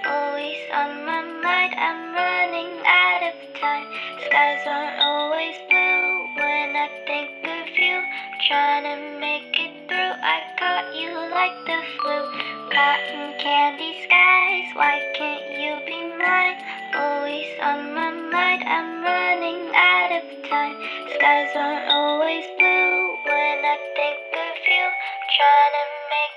always on my mind. I'm running out of time. Skies aren't always blue when I think of you. Trying to make it through. I caught you like the flu. Cotton candy skies, why can't you be mine? Always on my mind. I'm running out of time. Skies aren't always blue when I think of you. Trying to make